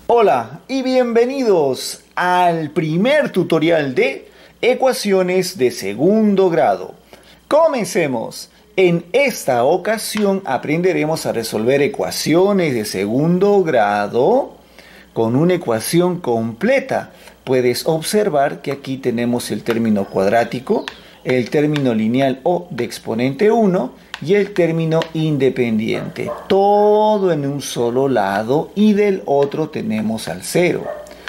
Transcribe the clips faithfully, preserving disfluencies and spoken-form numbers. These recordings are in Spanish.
Hola y bienvenidos al primer tutorial de ecuaciones de segundo grado. Comencemos. En esta ocasión aprenderemos a resolver ecuaciones de segundo grado con una ecuación completa. Puedes observar que aquí tenemos el término cuadrático, el término lineal o de exponente uno y el término independiente. Todo en un solo lado y del otro tenemos al cero.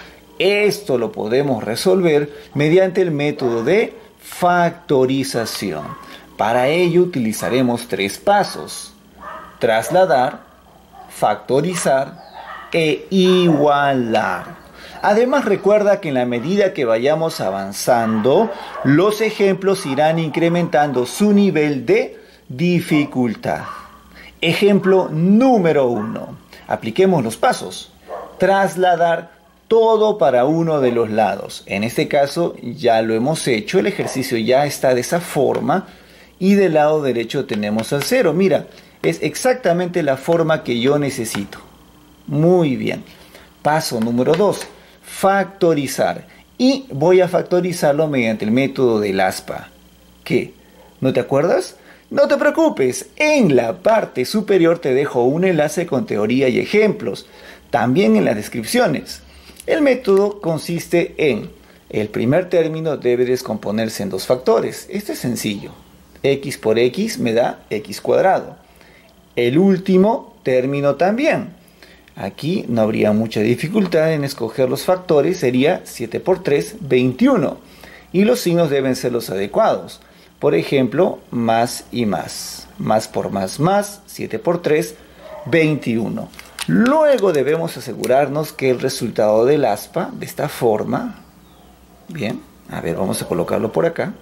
Esto lo podemos resolver mediante el método de factorización. Para ello utilizaremos tres pasos: trasladar, factorizar e igualar. Además, recuerda que en la medida que vayamos avanzando, los ejemplos irán incrementando su nivel de dificultad. Ejemplo número uno. Apliquemos los pasos. Trasladar todo para uno de los lados. En este caso ya lo hemos hecho, el ejercicio ya está de esa forma y del lado derecho tenemos al cero. Mira, es exactamente la forma que yo necesito. Muy bien. Paso número dos. Factorizar. Y voy a factorizarlo mediante el método del aspa. ¿Qué? ¿No te acuerdas? No te preocupes, en la parte superior te dejo un enlace con teoría y ejemplos, también en las descripciones. El método consiste en: el primer término debe descomponerse en dos factores. Esto es sencillo. X por X me da X cuadrado. El último término también. Aquí no habría mucha dificultad en escoger los factores, sería siete por tres, veintiuno. Y los signos deben ser los adecuados. Por ejemplo, más y más. Más por más, más, siete por tres, veintiuno. Luego debemos asegurarnos que el resultado del aspa, de esta forma, bien, a ver, vamos a colocarlo por acá,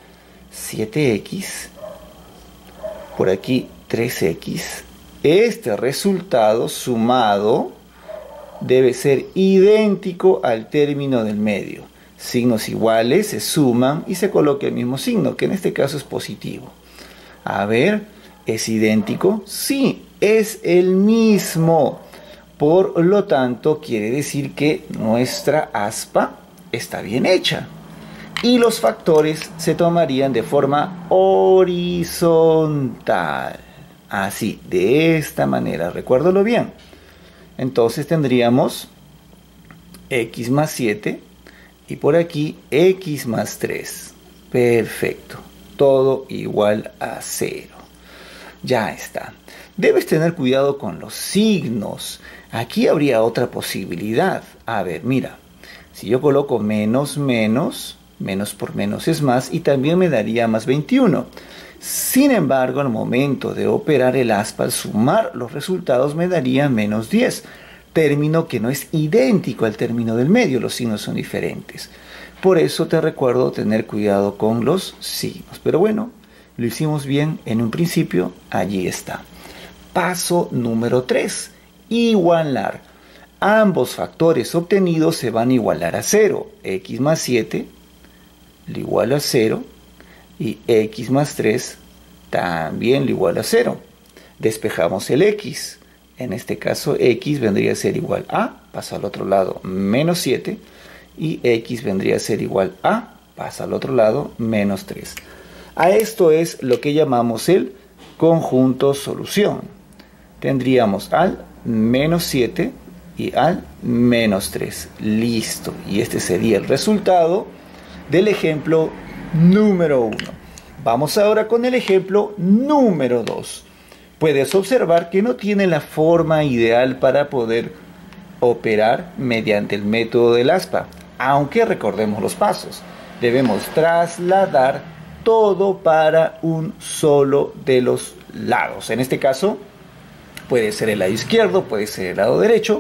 siete X, por aquí tres X. Este resultado sumado debe ser idéntico al término del medio. Signos iguales se suman y se coloca el mismo signo, que en este caso es positivo. A ver, ¿es idéntico? Sí, es el mismo. Por lo tanto, quiere decir que nuestra aspa está bien hecha. Y los factores se tomarían de forma horizontal. Así, de esta manera, recuérdalo bien. Entonces tendríamos X más siete y por aquí X más tres. Perfecto. Todo igual a cero. Ya está. Debes tener cuidado con los signos. Aquí habría otra posibilidad. A ver, mira. Si yo coloco menos, menos, menos por menos es más y también me daría más veintiuno. Sin embargo, al momento de operar el aspa, al sumar los resultados me daría menos diez. Término que no es idéntico al término del medio, los signos son diferentes. Por eso te recuerdo tener cuidado con los signos. Pero bueno, lo hicimos bien en un principio, allí está. Paso número tres. Igualar. Ambos factores obtenidos se van a igualar a cero. X más siete lo igual a cero. Y X más tres también lo igual a cero. Despejamos el X. En este caso X vendría a ser igual a, pasa al otro lado, menos siete. Y X vendría a ser igual a, pasa al otro lado, menos tres. A esto es lo que llamamos el conjunto solución. Tendríamos al menos siete y al menos tres. Listo. Y este sería el resultado del ejemplo número uno. Vamos ahora con el ejemplo número dos. Puedes observar que no tiene la forma ideal para poder operar mediante el método del aspa, aunque recordemos los pasos. Debemos trasladar todo para un solo de los lados. En este caso, puede ser el lado izquierdo, puede ser el lado derecho.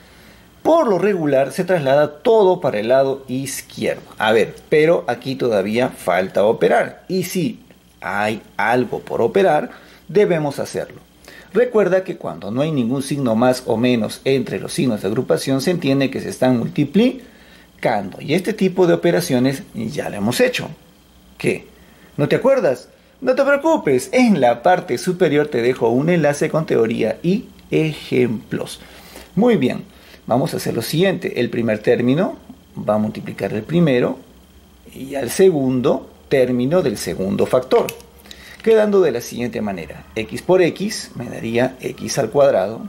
Por lo regular se traslada todo para el lado izquierdo. A ver, pero aquí todavía falta operar. Y si hay algo por operar, debemos hacerlo. Recuerda que cuando no hay ningún signo más o menos entre los signos de agrupación, se entiende que se están multiplicando. Y este tipo de operaciones ya lo hemos hecho. ¿Qué? ¿No te acuerdas? No te preocupes, en la parte superior te dejo un enlace con teoría y ejemplos. Muy bien. vamos a hacer lo siguiente. El primer término va a multiplicar el primero y al segundo término del segundo factor, quedando de la siguiente manera. X por X me daría X al cuadrado.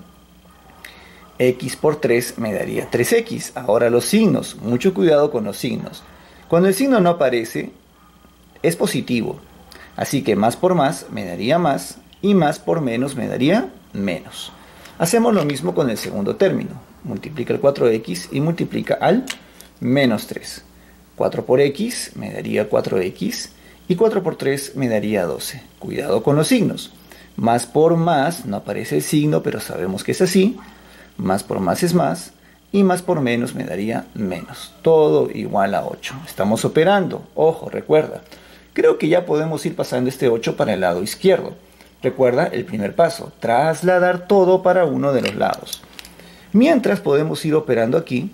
X por tres me daría tres X. Ahora los signos, mucho cuidado con los signos. Cuando el signo no aparece, es positivo. Así que más por más me daría más y más por menos me daría menos. Hacemos lo mismo con el segundo término. Multiplica el cuatro X y multiplica al menos tres. cuatro por X me daría cuatro X y cuatro por tres me daría doce. Cuidado con los signos. Más por más, no aparece el signo, pero sabemos que es así. Más por más es más y más por menos me daría menos. Todo igual a ocho. Estamos operando. Ojo, recuerda. Creo que ya podemos ir pasando este ocho para el lado izquierdo. Recuerda el primer paso, trasladar todo para uno de los lados. Mientras podemos ir operando aquí.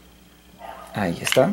Ahí está.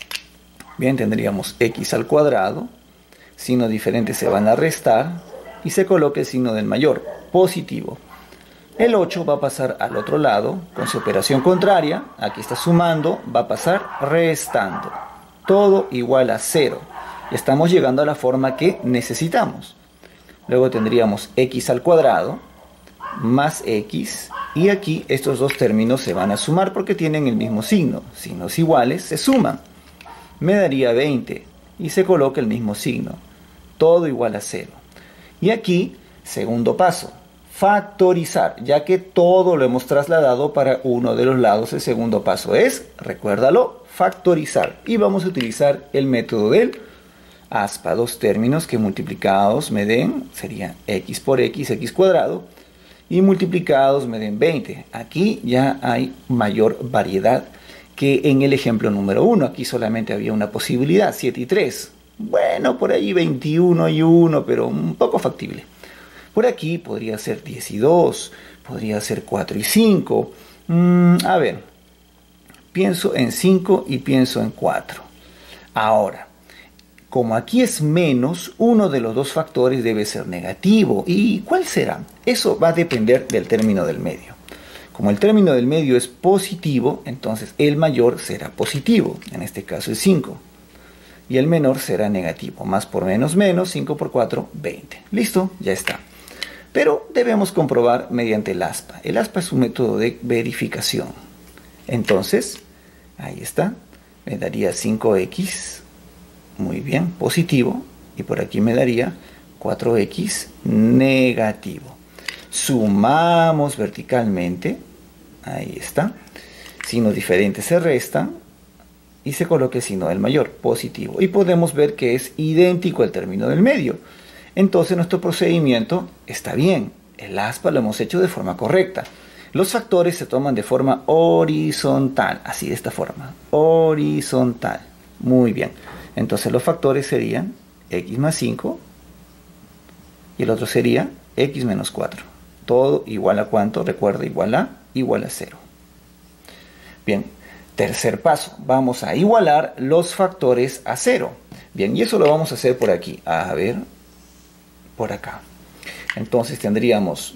Bien, tendríamos X al cuadrado. Signos diferentes se van a restar y se coloca el signo del mayor, positivo. El ocho va a pasar al otro lado con su operación contraria. Aquí está sumando, va a pasar restando. Todo igual a cero. Estamos llegando a la forma que necesitamos. Luego tendríamos X al cuadrado más X. Y aquí estos dos términos se van a sumar porque tienen el mismo signo. Signos iguales se suman. Me daría veinte y se coloca el mismo signo. Todo igual a cero. Y aquí, segundo paso. Factorizar, ya que todo lo hemos trasladado para uno de los lados. El segundo paso es, recuérdalo, factorizar. Y vamos a utilizar el método del aspa. Dos términos que multiplicados me den, sería X por X, X cuadrado. Y multiplicados me den veinte. Aquí ya hay mayor variedad que en el ejemplo número uno. Aquí solamente había una posibilidad, siete y tres. Bueno, por ahí veintiuno y uno, pero un poco factible. Por aquí podría ser diez y dos, podría ser cuatro y cinco. Mm, a ver, pienso en cinco y pienso en cuatro. Ahora, como aquí es menos, uno de los dos factores debe ser negativo. ¿Y cuál será? Eso va a depender del término del medio. Como el término del medio es positivo, entonces el mayor será positivo, en este caso es cinco. Y el menor será negativo. Más por menos menos, cinco por cuatro, veinte. Listo, ya está. Pero debemos comprobar mediante el aspa. El aspa es un método de verificación. Entonces, ahí está. Me daría cinco X, muy bien, positivo. Y por aquí me daría cuatro X negativo. Sumamos verticalmente. Ahí está. Signos diferentes se restan. Y se coloca el signo del mayor, positivo. Y podemos ver que es idéntico al término del medio. Entonces nuestro procedimiento está bien. El aspa lo hemos hecho de forma correcta. Los factores se toman de forma horizontal. Así, de esta forma. Horizontal. Muy bien. Entonces los factores serían X más cinco. Y el otro sería X menos cuatro. Todo igual a ¿cuánto? Recuerda, igual a, igual a cero. Bien. Tercer paso. Vamos a igualar los factores a cero. Bien, y eso lo vamos a hacer por aquí. A ver... por acá. Entonces tendríamos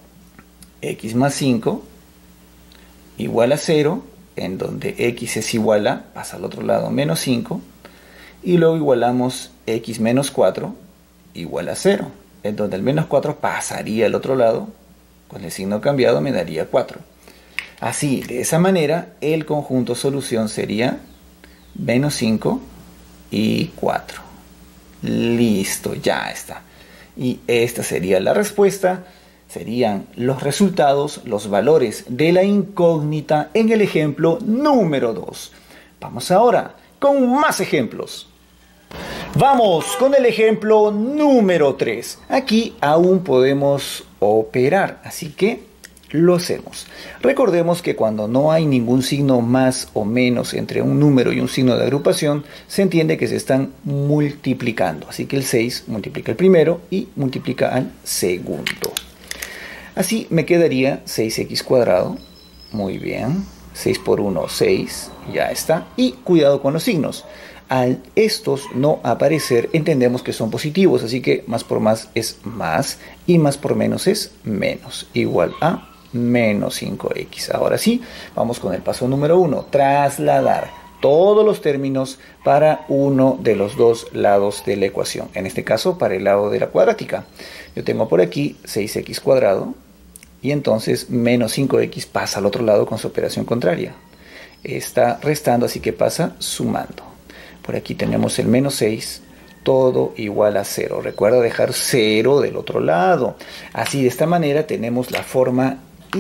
X más cinco igual a cero, en donde X es igual a, pasa al otro lado, menos cinco, y luego igualamos X menos cuatro igual a cero, en donde el menos cuatro pasaría al otro lado, con el signo cambiado me daría cuatro. Así, de esa manera, el conjunto solución sería menos cinco y cuatro. Listo, ya está. Y esta sería la respuesta, serían los resultados, los valores de la incógnita en el ejemplo número dos. Vamos ahora con más ejemplos. Vamos con el ejemplo número tres. Aquí aún podemos operar, así que lo hacemos. Recordemos que cuando no hay ningún signo más o menos entre un número y un signo de agrupación, se entiende que se están multiplicando. Así que el seis multiplica el primero y multiplica al segundo. Así me quedaría seis X cuadrado. Muy bien. seis por uno, seis. Ya está. Y cuidado con los signos. Al estos no aparecer, entendemos que son positivos. Así que más por más es más y más por menos es menos. Igual a menos cinco equis. Ahora sí, vamos con el paso número uno, trasladar todos los términos para uno de los dos lados de la ecuación. En este caso, para el lado de la cuadrática. Yo tengo por aquí seis equis cuadrado y entonces menos cinco equis pasa al otro lado con su operación contraria. Está restando, así que pasa sumando. Por aquí tenemos el menos seis, todo igual a cero. Recuerda dejar cero del otro lado. Así, de esta manera tenemos la forma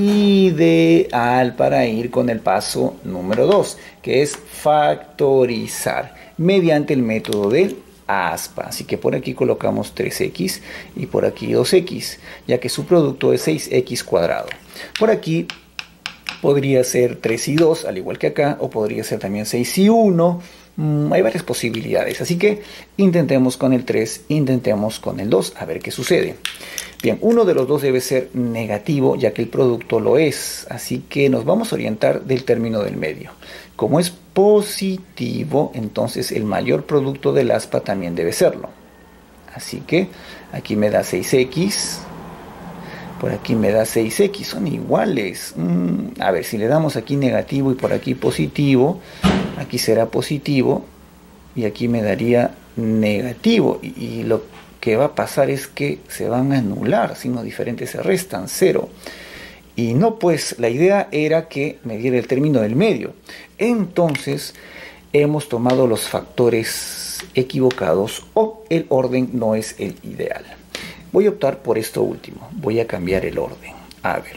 ideal para ir con el paso número dos, que es factorizar mediante el método del aspa. Así que por aquí colocamos tres equis y por aquí dos equis, ya que su producto es seis equis cuadrado. Por aquí podría ser tres y dos, al igual que acá, o podría ser también seis y uno. Mm, hay varias posibilidades, así que intentemos con el tres, intentemos con el dos, a ver qué sucede. Bien, uno de los dos debe ser negativo, ya que el producto lo es, así que nos vamos a orientar del término del medio. Como es positivo, entonces el mayor producto del aspa también debe serlo. Así que aquí me da seis equis, por aquí me da seis equis, son iguales. Mm, a ver, si le damos aquí negativo y por aquí positivo, aquí será positivo y aquí me daría negativo. Y, y lo que va a pasar es que se van a anular, signos diferentes se restan, cero. Y no, pues la idea era que me diera el término del medio. Entonces hemos tomado los factores equivocados o el orden no es el ideal. Voy a optar por esto último, voy a cambiar el orden. A ver,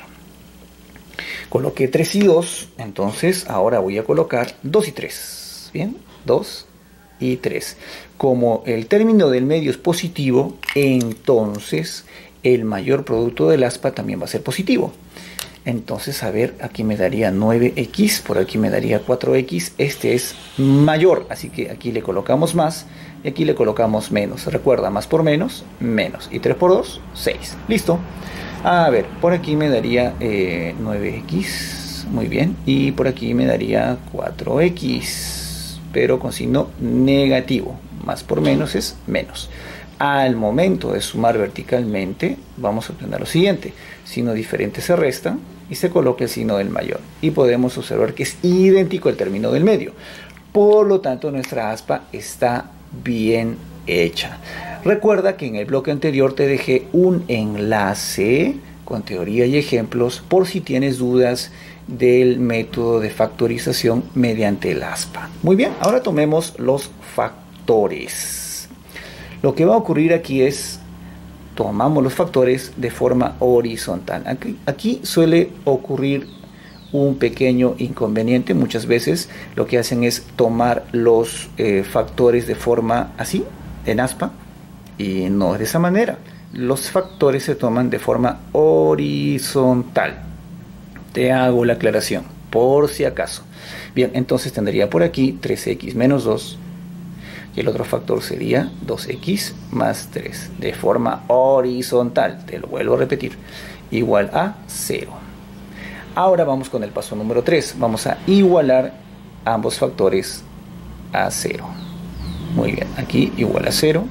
coloqué tres y dos, entonces ahora voy a colocar dos y tres. Bien, dos y tres. Como el término del medio es positivo, entonces el mayor producto del aspa también va a ser positivo. Entonces, a ver, aquí me daría nueve equis, por aquí me daría cuatro equis. Este es mayor, así que aquí le colocamos más y aquí le colocamos menos. Recuerda, más por menos, menos. Y tres por dos, seis. Listo. A ver, por aquí me daría eh, nueve equis, muy bien. Y por aquí me daría cuatro equis, pero con signo negativo. Más por menos es menos. Al momento de sumar verticalmente, vamos a obtener lo siguiente. Signo diferente se resta y se coloca el signo del mayor. Y podemos observar que es idéntico al término del medio. Por lo tanto, nuestra aspa está bien hecha. Recuerda que en el bloque anterior te dejé un enlace con teoría y ejemplos por si tienes dudas del método de factorización mediante el aspa. Muy bien, ahora tomemos los factores. Lo que va a ocurrir aquí es, tomamos los factores de forma horizontal. Aquí, aquí suele ocurrir un pequeño inconveniente. Muchas veces lo que hacen es tomar los eh, factores de forma así, en aspa, y no es de esa manera. Los factores se toman de forma horizontal. Te hago la aclaración, por si acaso. Bien, entonces tendría por aquí tres equis menos dos. Y el otro factor sería dos equis más tres, de forma horizontal, te lo vuelvo a repetir, igual a cero. Ahora vamos con el paso número tres, vamos a igualar ambos factores a cero. Muy bien, aquí igual a cero,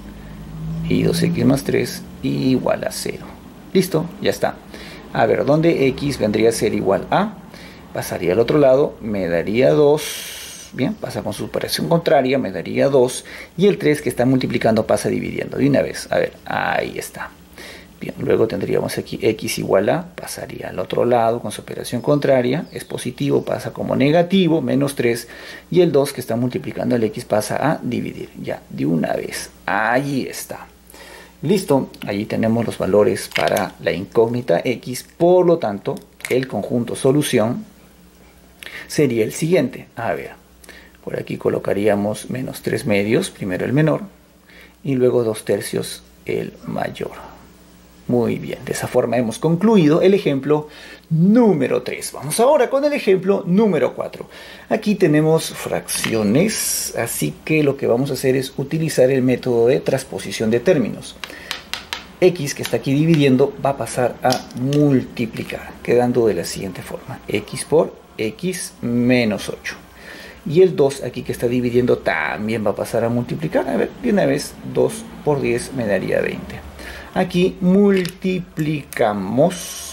y dos equis más tres igual a cero. Listo, ya está. A ver, ¿dónde x vendría a ser igual a? Pasaría al otro lado, me daría dos. Bien, pasa con su operación contraria, me daría dos. Y el tres que está multiplicando pasa dividiendo de una vez. A ver, ahí está. Bien, luego tendríamos aquí x igual a, pasaría al otro lado con su operación contraria. Es positivo, pasa como negativo, menos tres. Y el dos que está multiplicando el x pasa a dividir. Ya, de una vez. Ahí está. Listo, allí tenemos los valores para la incógnita x. Por lo tanto, el conjunto solución sería el siguiente. A ver. Por aquí colocaríamos menos tres medios, primero el menor, y luego dos tercios el mayor. Muy bien, de esa forma hemos concluido el ejemplo número tres. Vamos ahora con el ejemplo número cuatro. Aquí tenemos fracciones, así que lo que vamos a hacer es utilizar el método de transposición de términos. X, que está aquí dividiendo, va a pasar a multiplicar, quedando de la siguiente forma. X por X menos ocho. Y el dos aquí que está dividiendo también va a pasar a multiplicar. A ver, de una vez, dos por diez me daría veinte. Aquí multiplicamos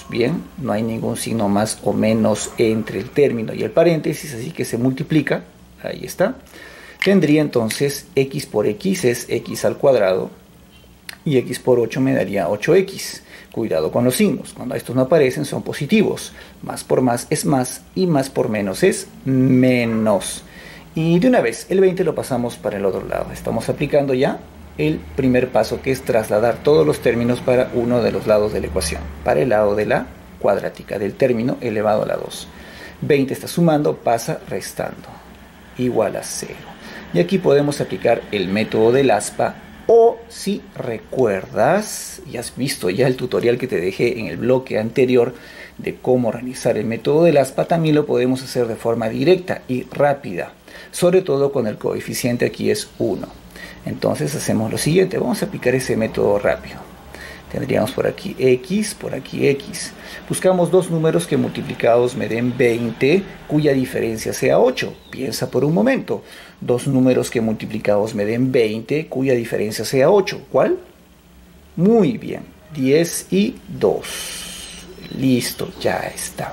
bien, no hay ningún signo más o menos entre el término y el paréntesis, así que se multiplica, ahí está. Tendría entonces x por x es x al cuadrado y x por ocho me daría ocho equis. Cuidado con los signos, cuando estos no aparecen son positivos. Más por más es más y más por menos es menos. Y de una vez, el veinte lo pasamos para el otro lado. Estamos aplicando ya el primer paso, que es trasladar todos los términos para uno de los lados de la ecuación. Para el lado de la cuadrática, del término elevado a la dos. veinte está sumando, pasa restando. Igual a cero. Y aquí podemos aplicar el método del aspa. O si recuerdas, y has visto ya el tutorial que te dejé en el bloque anterior de cómo realizar el método del aspa, también lo podemos hacer de forma directa y rápida, sobre todo con el coeficiente aquí es uno. Entonces hacemos lo siguiente, vamos a aplicar ese método rápido. Tendríamos por aquí x, por aquí x. Buscamos dos números que multiplicados me den veinte, cuya diferencia sea ocho. Piensa por un momento. Dos números que multiplicados me den veinte, cuya diferencia sea ocho. ¿Cuál? Muy bien. diez y dos. Listo, ya está.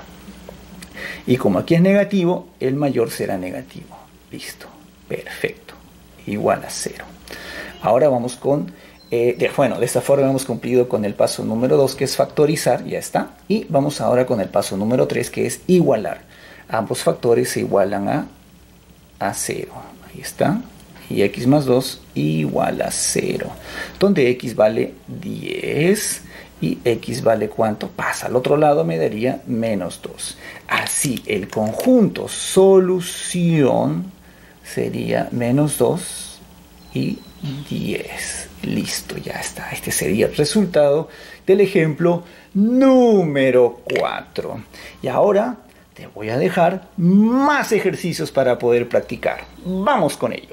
Y como aquí es negativo, el mayor será negativo. Listo. Perfecto. Igual a cero. Ahora vamos con... Eh, de, bueno, de esta forma hemos cumplido con el paso número dos, que es factorizar, ya está. Y vamos ahora con el paso número tres, que es igualar. Ambos factores se igualan a, a cero. Ahí está. Y x más dos igual a cero. Donde x vale diez y x vale ¿cuánto? Pasa al otro lado, me daría menos dos. Así, el conjunto solución sería menos dos y diez. Listo, ya está. Este sería el resultado del ejemplo número cuatro. Y ahora te voy a dejar más ejercicios para poder practicar. Vamos con ello.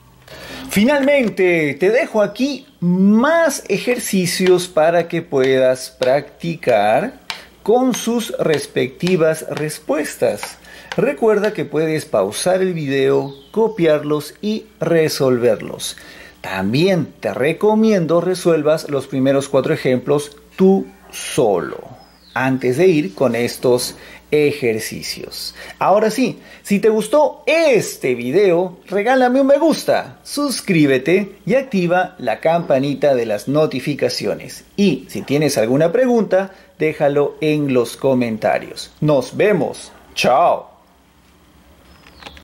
Finalmente, te dejo aquí más ejercicios para que puedas practicar con sus respectivas respuestas. Recuerda que puedes pausar el video, copiarlos y resolverlos. También te recomiendo resuelvas los primeros cuatro ejemplos tú solo, antes de ir con estos ejercicios. Ahora sí, si te gustó este video, regálame un me gusta, suscríbete y activa la campanita de las notificaciones. Y si tienes alguna pregunta, déjalo en los comentarios. Nos vemos. Chao.